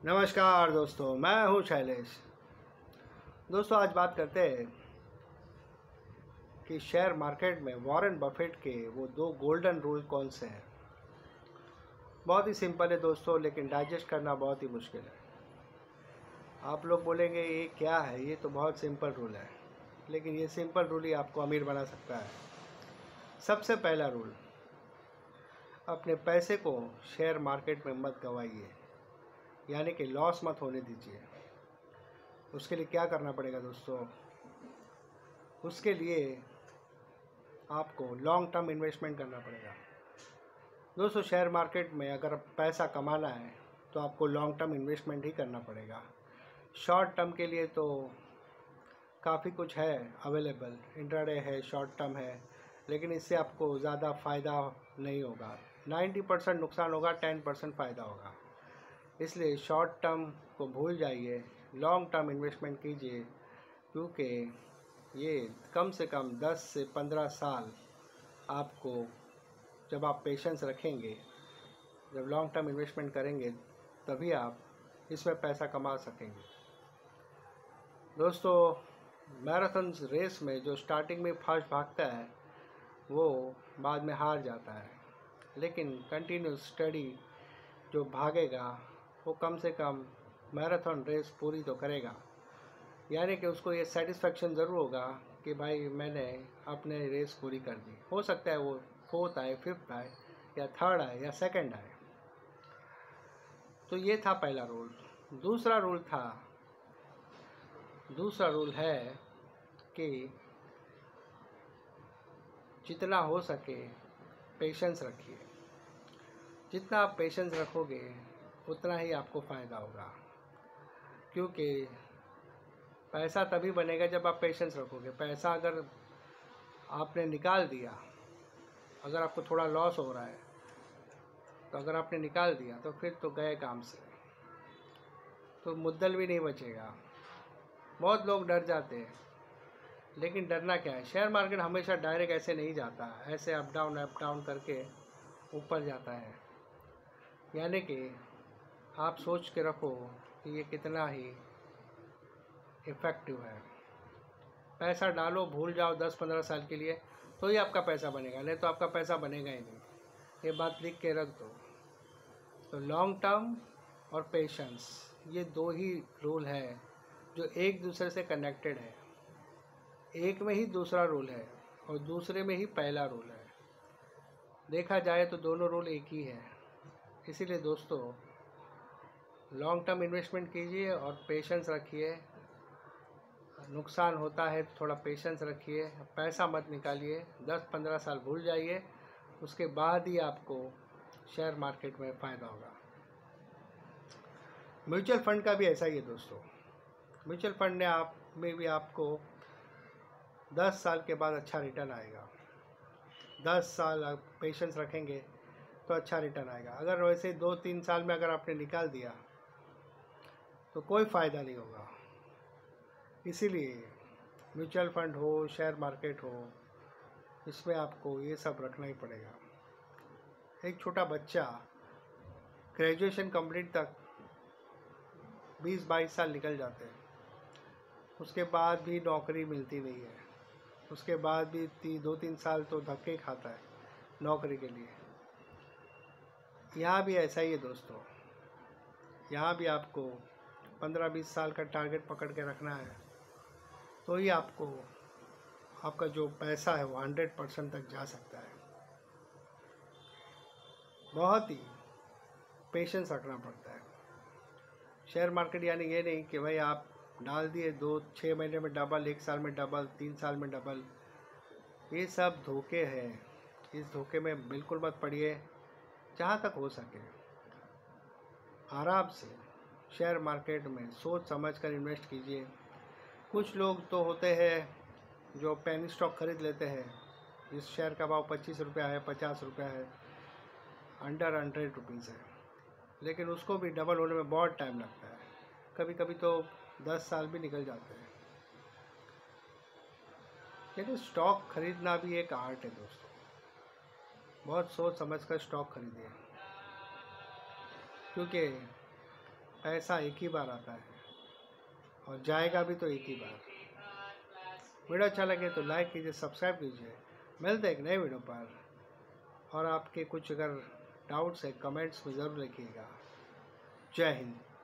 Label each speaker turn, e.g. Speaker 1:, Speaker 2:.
Speaker 1: नमस्कार दोस्तों, मैं हूं शैलेश। दोस्तों, आज बात करते हैं कि शेयर मार्केट में वॉरेन बफेट के वो दो गोल्डन रूल कौन से हैं। बहुत ही सिंपल है दोस्तों, लेकिन डाइजेस्ट करना बहुत ही मुश्किल है। आप लोग बोलेंगे ये क्या है, ये तो बहुत सिंपल रूल है, लेकिन ये सिंपल रूल ही आपको अमीर बना सकता है। सबसे पहला रूल, अपने पैसे को शेयर मार्केट में मत गंवाइए, यानी कि लॉस मत होने दीजिए। उसके लिए क्या करना पड़ेगा दोस्तों? उसके लिए आपको लॉन्ग टर्म इन्वेस्टमेंट करना पड़ेगा। दोस्तों, शेयर मार्केट में अगर पैसा कमाना है तो आपको लॉन्ग टर्म इन्वेस्टमेंट ही करना पड़ेगा। शॉर्ट टर्म के लिए तो काफ़ी कुछ है अवेलेबल, इंट्राडे है, शॉर्ट टर्म है, लेकिन इससे आपको ज़्यादा फ़ायदा नहीं होगा। 90% नुकसान होगा, 10% फ़ायदा होगा। इसलिए शॉर्ट टर्म को भूल जाइए, लॉन्ग टर्म इन्वेस्टमेंट कीजिए, क्योंकि ये कम से कम 10 से 15 साल आपको, जब आप पेशेंस रखेंगे, जब लॉन्ग टर्म इन्वेस्टमेंट करेंगे, तभी आप इसमें पैसा कमा सकेंगे। दोस्तों, मैराथन रेस में जो स्टार्टिंग में फास्ट भागता है वो बाद में हार जाता है, लेकिन कंटिन्यूस स्टडी जो भागेगा वो कम से कम मैराथन रेस पूरी तो करेगा। यानी कि उसको ये सेटिस्फेक्शन ज़रूर होगा कि भाई मैंने अपने रेस पूरी कर दी। हो सकता है वो 4th आए, 5th आए, या 3rd आए, या 2nd आए। तो ये था पहला रूल। दूसरा रूल है कि जितना हो सके पेशेंस रखिए। जितना आप पेशेंस रखोगे उतना ही आपको फ़ायदा होगा, क्योंकि पैसा तभी बनेगा जब आप पेशेंस रखोगे। पैसा अगर आपने निकाल दिया, अगर आपको थोड़ा लॉस हो रहा है तो अगर आपने निकाल दिया तो फिर तो गए काम से, तो मुद्दल भी नहीं बचेगा। बहुत लोग डर जाते हैं, लेकिन डरना क्या है? शेयर मार्केट हमेशा डायरेक्ट ऐसे नहीं जाता, ऐसे अप डाउन करके ऊपर जाता है। यानी कि आप सोच के रखो कि ये कितना ही इफ़ेक्टिव है। पैसा डालो, भूल जाओ 10-15 साल के लिए, तो ही आपका पैसा बनेगा, नहीं तो आपका पैसा बनेगा ही नहीं। ये बात लिख के रख दो। तो लॉन्ग टर्म और पेशेंस, ये दो ही रूल है जो एक दूसरे से कनेक्टेड है। एक में ही दूसरा रूल है और दूसरे में ही पहला रूल है। देखा जाए तो दोनों रूल एक ही है। इसीलिए दोस्तों, लॉन्ग टर्म इन्वेस्टमेंट कीजिए और पेशेंस रखिए। नुकसान होता है तो थोड़ा पेशेंस रखिए, पैसा मत निकालिए, 10-15 साल भूल जाइए, उसके बाद ही आपको शेयर मार्केट में फ़ायदा होगा। म्यूचुअल फंड का भी ऐसा ही है दोस्तों। म्यूचुअल फंड में भी आपको 10 साल के बाद अच्छा रिटर्न आएगा। 10 साल आप पेशेंस रखेंगे तो अच्छा रिटर्न आएगा। अगर वैसे 2-3 साल में अगर आपने निकाल दिया तो कोई फ़ायदा नहीं होगा। इसीलिए म्यूचुअल फंड हो, शेयर मार्केट हो, इसमें आपको ये सब रखना ही पड़ेगा। एक छोटा बच्चा ग्रेजुएशन कंप्लीट तक 20-22 साल निकल जाते हैं, उसके बाद भी नौकरी मिलती नहीं है, उसके बाद भी 2-3 साल तो धक्के खाता है नौकरी के लिए। यहाँ भी ऐसा ही है दोस्तों। यहाँ भी आपको 15-20 साल का टारगेट पकड़ के रखना है, तो ही आपका जो पैसा है वो 100% तक जा सकता है। बहुत ही पेशेंस रखना पड़ता है। शेयर मार्केट यानी ये नहीं कि भाई आप डाल दिए 2-6 महीने में डबल, 1 साल में डबल, 3 साल में डबल। ये सब धोखे हैं। इस धोखे में बिल्कुल मत पड़िए। जहाँ तक हो सके आराम से शेयर मार्केट में सोच समझ कर इन्वेस्ट कीजिए। कुछ लोग तो होते हैं जो पेनी स्टॉक खरीद लेते हैं, जिस शेयर का भाव 25 रुपया है, 50 रुपया है, अंडर 100 रुपीज़ है, लेकिन उसको भी डबल होने में बहुत टाइम लगता है। कभी कभी तो 10 साल भी निकल जाते हैं। लेकिन स्टॉक खरीदना भी एक आर्ट है दोस्तों। बहुत सोच समझ कर स्टॉक खरीदिए, क्योंकि पैसा एक ही बार आता है और जाएगा भी तो एक ही बार। वीडियो अच्छा लगे तो लाइक कीजिए, सब्सक्राइब कीजिए। मिलते हैं एक नए वीडियो पर। और आपके कुछ अगर डाउट्स है कमेंट्स में ज़रूर लिखिएगा। जय हिंद।